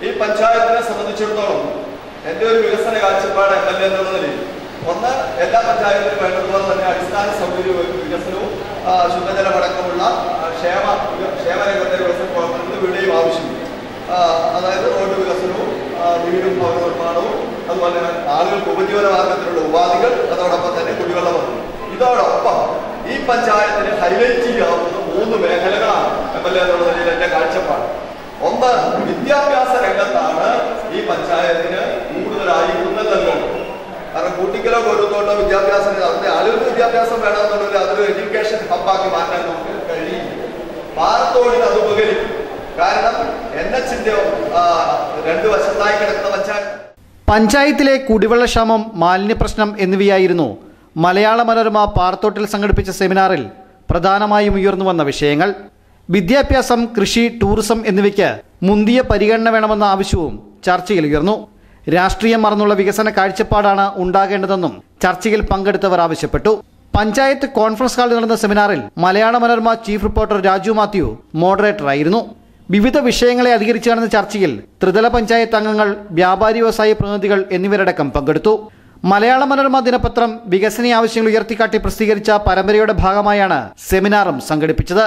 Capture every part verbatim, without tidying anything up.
ഈ പഞ്ചായത്തിനെ സംബന്ധിച്ചിടത്തോളം എൻ്റെ ഒരു വികസന കാഴ്ചപ്പാട് എം എൽ എ എന്നുള്ള നിലയിൽ ഒന്ന്, എല്ലാ പഞ്ചായത്തിനും വേണ്ടതുപോലെ തന്നെ അടിസ്ഥാന സൗകര്യ വികസനവും ശുദ്ധജലമടക്കമുള്ള ക്ഷേമ ക്ഷേമരംഗത്തെ വികസന പ്രവർത്തനങ്ങൾ ഇവിടെയും ആവശ്യമുണ്ട്. അതായത് റോഡ് വികസനവും വീടും ഭവന നിർമ്മാണവും അതുപോലെ ആളുകൾക്ക് ഉപജീവന മാർഗത്തിലുള്ള ഉപാധികൾ, അതോടൊപ്പം തന്നെ കുടിവെള്ള പദ്ധതി. ഇതോടൊപ്പം ഈ പഞ്ചായത്തിന് ഹൈലൈറ്റ് ചെയ്യാവുന്ന മൂന്ന് മേഖലകളാണ് എം എൽ എ എന്നുള്ള നിലയിൽ എൻ്റെ കാഴ്ചപ്പാട്. ഒന്ന്, വിദ്യാഭ്യാസ രംഗത്താണ് ഈ പഞ്ചായത്തിന് കൂടുതലായി ഊന്നൽ നൽകുന്നത്. കാരണം കൂട്ടിക്കലോ കൊരുത്തോട്ടോ വിദ്യാഭ്യാസം അതിന്റെ ആളുകൾക്ക് വിദ്യാഭ്യാസം വേണമെന്നുണ്ടെങ്കിൽ അതൊരു എഡ്യൂക്കേഷൻ ഹബ്ബാക്കി മാറ്റാൻ നമുക്ക് കഴിയും. പാറത്തോടിന് അത് ഉപകരിക്കും. കാരണം എൻ എച്ചിന്റെ രണ്ടു വശത്തായി കിടക്കുന്ന പഞ്ചായത്ത് പഞ്ചായത്തിലെ കുടിവെള്ളക്ഷാമം, മാലിന്യ പ്രശ്നം എന്നിവയായിരുന്നു മലയാള മനോരമ പാറത്തോട്ടിൽ സംഘടിപ്പിച്ച സെമിനാറിൽ പ്രധാനമായും ഉയർന്നു വന്ന വിഷയങ്ങൾ. വിദ്യാഭ്യാസം, കൃഷി, ടൂറിസം എന്നിവയ്ക്ക് മുന്തിയ പരിഗണന വേണമെന്ന ആവശ്യവും ചർച്ചയിൽ ഉയർന്നു. രാഷ്ട്രീയം മറന്നുള്ള വികസന കാഴ്ചപ്പാടാണ് ഉണ്ടാകേണ്ടതെന്നും ചർച്ചയിൽ പങ്കെടുത്തവർ ആവശ്യപ്പെട്ടു. പഞ്ചായത്ത് കോൺഫറൻസ് ഹാളിൽ നടന്ന സെമിനാറിൽ മലയാള മനോരമ ചീഫ് റിപ്പോർട്ടർ രാജു മാത്യു മോഡറേറ്ററായിരുന്നു. വിവിധ വിഷയങ്ങളെ അധികരിച്ച് നടന്ന ചർച്ചയിൽ ത്രിതല പഞ്ചായത്ത് അംഗങ്ങൾ, വ്യാപാരി വ്യവസായ പ്രതിനിധികൾ എന്നിവരടക്കം പങ്കെടുത്തു. മലയാള മനോരമ ദിനപത്രം വികസന ആവശ്യങ്ങൾ ഉയർത്തിക്കാട്ടി പ്രസിദ്ധീകരിച്ച പരമ്പരയുടെ ഭാഗമായാണ് സെമിനാറും സംഘടിപ്പിച്ചത്.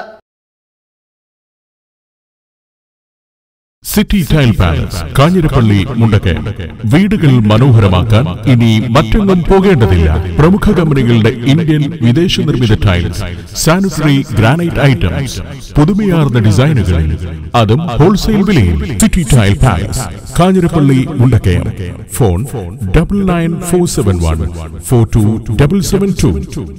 City tile palace, Kanjirappally, Mundakayam. വീടുകൾ മനോഹരമാക്കാൻ ഇനി മറ്റെങ്ങും പോകേണ്ടതില്ല. പ്രമുഖ കമ്പനികളുടെ ഇന്ത്യൻ, വിദേശ നിർമ്മിത ടൈൽസ്, സാനിറ്ററി, ഗ്രാനൈറ്റ് ഐറ്റംസ്, പുതുമയാർന്ന ഡിസൈനുകളിൽ, അതും ഹോൾസെയിൽ വിലയിൽ. City tile palace, Kanjirappally, Mundakayam. Phone double nine four seven one four two double seven to.